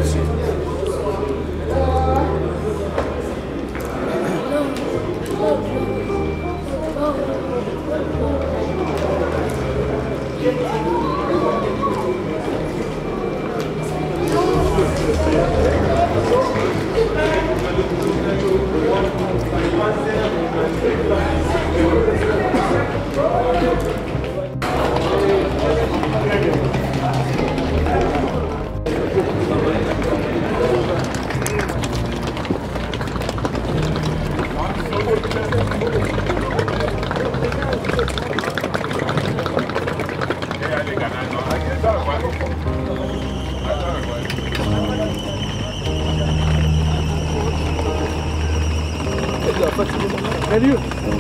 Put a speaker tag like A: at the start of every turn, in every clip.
A: Merci.
B: Salut.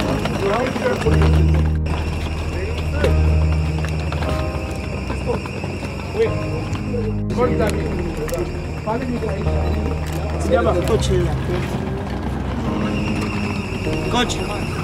B: Oui.
C: Coach. Coach.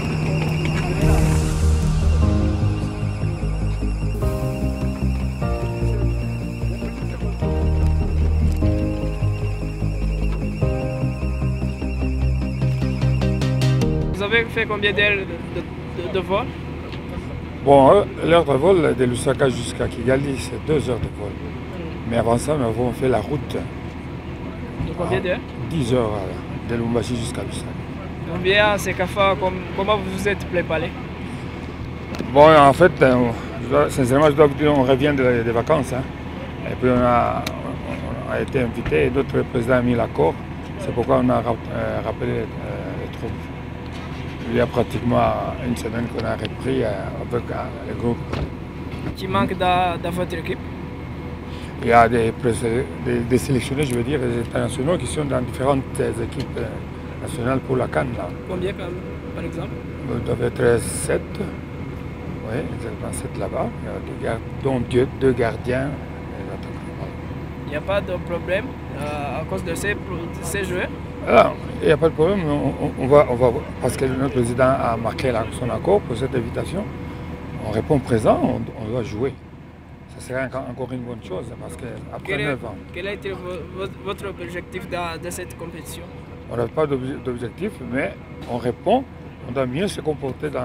D: Vous avez fait combien d'heures de vol?
B: Bon, l'heure de vol de Lusaka jusqu'à Kigali, c'est 2 heures de vol. Mais avant ça, nous avons fait la route.
D: De combien d'heures?
B: 10 heures de Lubumbashi jusqu'à Lusaka.
D: Combien c'est CAFA? Comment vous vous êtes préparé?
B: Bon, en fait, sincèrement, je dois vous dire, on revient des vacances. Hein. Et puis on a été invité et d'autres présidents ont mis l'accord. C'est pourquoi on a rappelé les troupes. Il y a pratiquement une semaine qu'on a repris avec le groupe.
D: Qui manque dans votre équipe?
B: Il y a des sélectionnés, je veux dire, des internationaux qui sont dans différentes équipes nationales pour la CAN. Là.
D: Combien par exemple?
B: Il doit être 7. Oui, exactement 7 là-bas. Il y a dont 2 gardiens.
D: Il n'y a pas de problème à cause de ces joueurs?
B: Alors, il n'y a pas de problème, on va, parce que notre président a marqué son accord pour cette invitation. On répond présent, on doit jouer. Ça serait encore une bonne chose, parce qu'après 9 ans...
D: Quel a été votre objectif dans cette compétition?
B: On n'a pas d'objectif, mais on répond, on doit mieux se comporter dans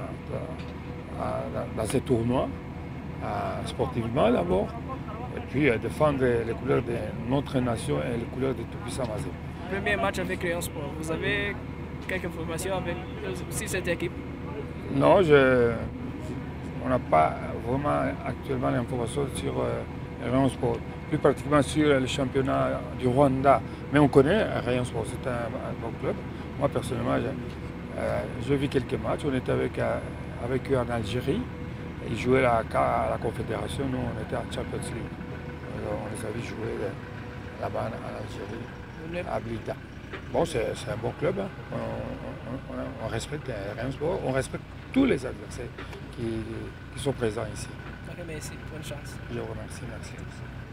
B: ces tournois, sportivement d'abord, et puis défendre les couleurs de notre nation et les couleurs de tout-puissant Mazé.
D: Premier match avec Rayon Sport, vous avez quelques informations avec cette équipe?
B: Non, on n'a pas vraiment actuellement l'information sur Rayon Sport, plus particulièrement sur le championnat du Rwanda. Mais on connaît Rayon Sport, c'est un bon club. Moi personnellement, j'ai vu quelques matchs, on était avec eux en Algérie, ils jouaient à la Confédération, nous on était à Champions League. Alors, on les avait joués là-bas en Algérie. À Blida. Bon, c'est un bon club. Hein. On respecte Rayon Sport, on respecte tous les adversaires qui sont présents ici.
D: Merci, bonne chance.
B: Je vous remercie, merci.